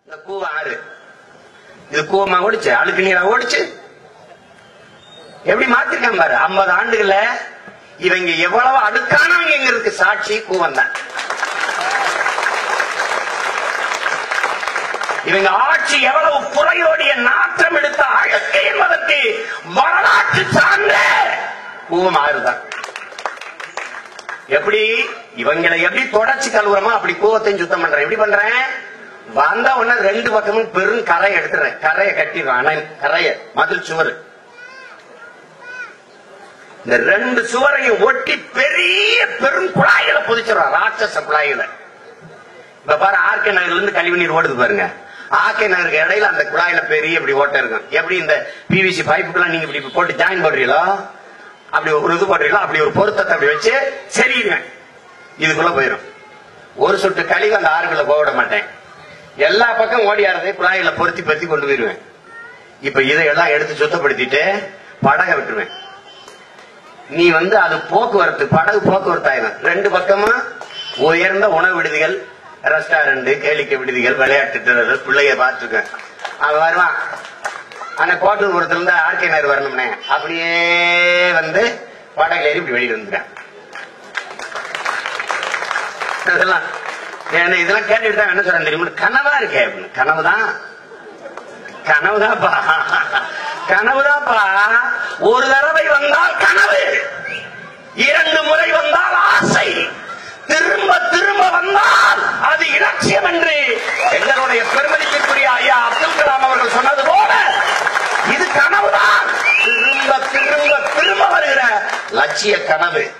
இந்த கூவ ஆறு இது கூவமா ஓடிச்சு, அழுக்கு நீரா ஓடிச்சு. எப்படி மாத்திருக்கான் பாரு. 50 ஆண்டுகள்ல இவங்க எவ்வளவு அடுக்கானவங்கிறதுக்கு சாட்சி கூவம் தான். இவங்க ஆட்சி எவ்வளவு புறையோடிய நாற்றம் எடுத்த அழுக்கு என்பதற்கு வரலாற்று சார்ந்த கூவம் ஆறுதான். எப்படி இவங்களை எப்படி தொடர்ச்சி கழுவுறமோ அப்படி கூவத்தையும் சுத்தம் பண்றேன். எப்படி பண்றேன்? வந்த உடனே 2 பக்கமும் பெரும் கரை எடுத்துறேன். கரையை கட்டிடுறேன். கரைய மதில் சுவர், இந்த 2 சுவரையும் ஒட்டி பெரிய பெரும் குழாய்களை புதிச்சிடறான். ராட்சச குழாய்களை. இப்ப பாரு, ஆர்கே நகர்ல இருந்து கழிவு நீர் ஓடுது பாருங்க. ஆர்கே நகருக்கு இடையில அந்த குழாயில பெரிய இப்படி ஓட்ட இருக்கும். எப்படி இந்த பிவிசி பைப்புக்கெல்லாம் நீங்க இப்படி போட்டு ஜாயின் போடுறீங்களோ, அப்படி ஒரு இது போடுறீங்களோ, அப்படி ஒரு பொருத்தத்தை அப்படி வச்சு சரிடுவேன். இதுக்குள்ள போயிடும். ஒரு சொட்டு கழிவு அந்த ஆறுக்குள்ள போக விட மாட்டேன். எல்லா பக்கம் ஓடியாரதை குழாயில பொருத்தி பொருத்தி கொண்டு போயிருவேன். இப்ப இதையெல்லாம் எடுத்து சுத்தப்படுத்திட்டு படகை விட்டுருவேன். நீ அது போக்குவரத்து, படகு போக்குவரத்து ஆயிரும். 2 பக்கமா உயர்ந்த உணவு விடுதிகள், ரெஸ்டாரண்ட், கேளிக்கை விடுதிகள், விளையாட்டு திடல்கள், பிள்ளைய பார்த்துருக்கேன். அவன் வருவான். ஆனா கோட்டூர்புரத்துல இருந்து ஆர்கே நகர் வரணும்னே அப்படியே படகுல ஏறி இப்படி வெளியே வந்துட்டேன். இதெல்லாம் கேட்டுட்டு தான் என்ன சொல்றேன் தெரியுமா? கனவா இருக்கே அப்படின்னு. கனவுதான், கனவுதான்ப்பா, கனவுதான்ப்பா. ஒரு தடவை வந்தால் கனவு, 2 முறை வந்தால் ஆசை, திரும்ப திரும்ப வந்தால் அது இலட்சியம் என்று எங்களுடைய பெருமதிக்குரிய ஐயா அப்துல் கலாம் அவர்கள் சொன்னது போல இது கனவுதான். திரும்ப திரும்ப திரும்ப வருகிற லட்சிய கனவு.